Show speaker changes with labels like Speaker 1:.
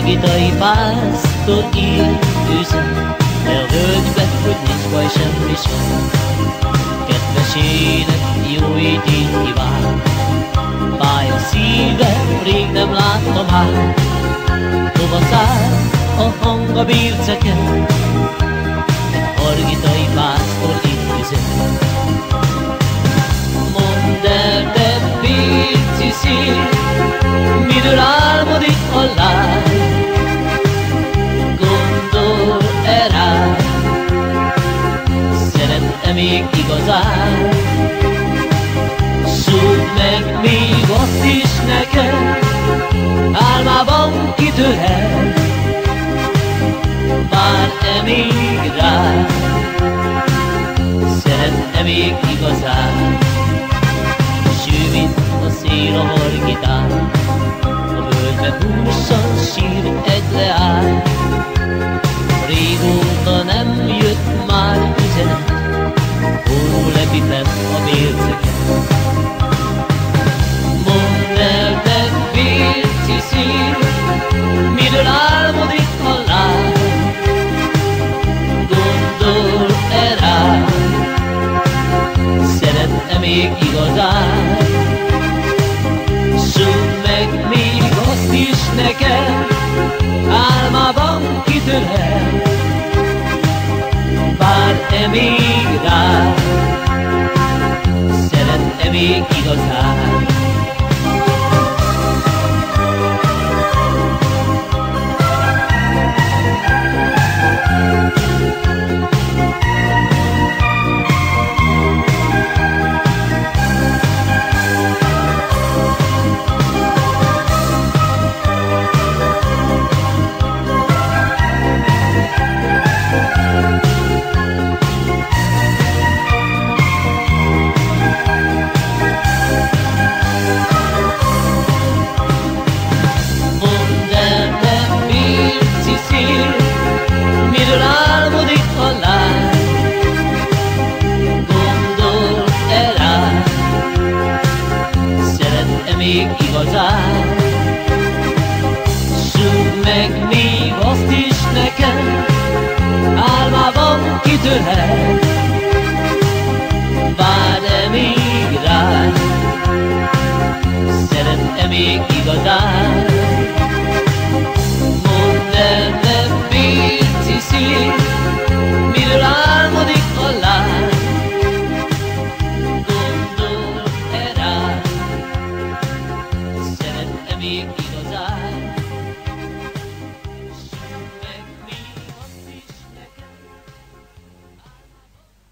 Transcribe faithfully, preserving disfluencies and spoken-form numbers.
Speaker 1: Margitai pásztor írt üzen, de a völgyben, hogy nincs baj semmi sem. Kedvesének jó étét kíván, fáj a szívem, rég nem láttam már. Hova száll a hang a birceken, Margitai pásztor írt üzen. Mondd el, te birci szív, miről álmodik a lány? Gondol-e rá, szeret-e még igazán? Szúrd meg még azt is neked, álmában kitörel, vár-e még rá, szeret-e még igazán? Sű, mint a szél a Margitán, a völgybe húsan sír egy leány. Régóta nem jött már üzenet, hol lepi fenn a bérceket. Mondd el, te bérci szív, miről álmodik a lány? Gondol-e rá, szeret-e még igazán? Szúrd meg még azt is nekem, álmában kitörel, vár-e még rá, szeret-e még igazán? Miről álmodik a lány? Gondol-e rá, szeret-e még igazán? Szúrd meg még azt is nekem, álmában kitörel,